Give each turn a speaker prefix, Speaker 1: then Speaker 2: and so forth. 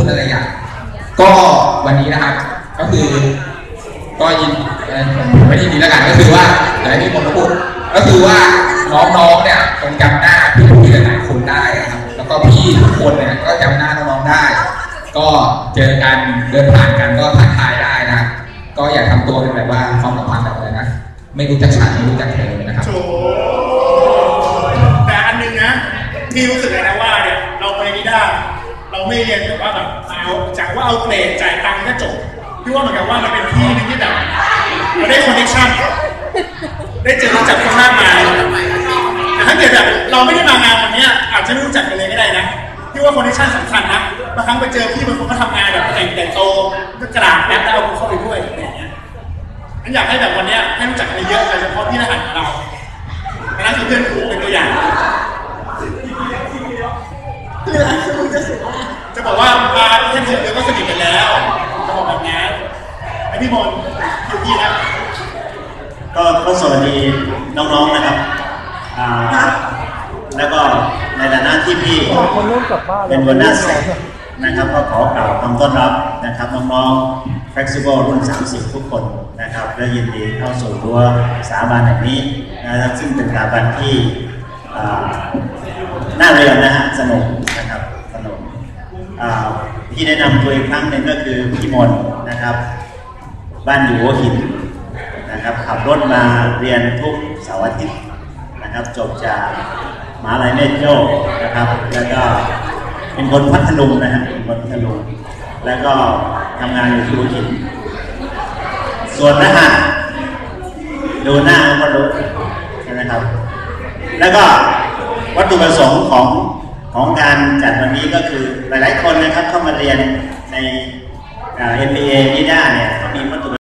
Speaker 1: อะไรอย่างก็วันนี้นะครับก็คือก็ยินผมไม่ได้ยินดีแล้วกันก็คือว่าอะไรที่ผมพูดก็คือว่าน้องๆเนี่ยคงจำหน้าพี่หลายๆคนได้ครับแล้วก็พี่ทุกคนเนี่ยก็จำหน้าน้องๆได้ก็เจอกันเดินผ่านกันก็ทักทายได้นะก็อย่าทำตัวเป็นแบบว่าความสัมพันธ์แบบอะไรนะไม่รู้จักฉันไม่รู้จักเธอนะครับ
Speaker 2: แต่อันนึงนะที่รู้สึกเลยนะว่าเนี่ยเราไปนิด้าเราไม่เรียนแบบว่าแบบเอาจากว่าเอาเกรดจ่ายตังค์ก็จบพี่ว่าเหมือนกับว่ามันเป็นที่นึงที่แบบเราได้คอนเนคชั่นได้เจอรู้จักคนมากมายแต่ถ้าเกิดแบบเราไม่ได้มางานวันนี้อาจจะไม่รู้จักกันเลยก็ได้นะพี่ว่าคอนเนคชั่นสำคัญนะบางครั้งไปเจอพี่บางคนก็ทำงานแบบแต่งโตก็กระดาษแล้วเอาเข้าไปด้วยอะไรอย่างเงี้ยฉันอยากให้แบบวันนี้ให้รู้จักกันเยอะโดยเฉพาะพี่รหัสของเรานั่นคือเพื่อนครูเป็นตัวอย่าง
Speaker 3: คืออะไรคือมึงจะสื่อว่า
Speaker 2: จะบอกว่ามาแค่เดือนเดียวก็สนิทกันแล้วจะบอกแบบนี้ไอพี่มนอยู่ที่นะ
Speaker 4: ก็สวัสดีน้องๆนะครับแล้วก็ในฐานะที่พี่เป็นหัวหน้าเซตนะครับก็ขอกล่าวคำต้อนรับนะครับน้องๆ Flexible รุ่น30ทุกคนนะครับและยินดีเข้าสู่รั้วสถาบันแห่งนี้นะครับซึ่งเป็นสถาบันที่น่าเรียนนะฮะสนุกนะครับสนุกพี่แนะนำตัวอีกครั้งหนึ่งก็คือพี่มนนะครับบ้านอยู่หัวหินนะครับขับรถมาเรียนทุกเสาร์อาทิตย์นะครับจบจากมหาวิทยาลัยเมทโจ้นะครับแล้วก็เป็นคนพัทลุงนะฮะเป็นคนพัทลุงแล้วก็ทำงานอยู่ที่หัวหินส่วนรหัสดูหน้าก็รู้ใช่ไหมครับแล้วก็วัตถุประสงค์ของการจัดวันนี้ก็คือหลายๆคนนะครับเข้ามาเรียนในMBA นิด้าเนี่ยมีวัตถุ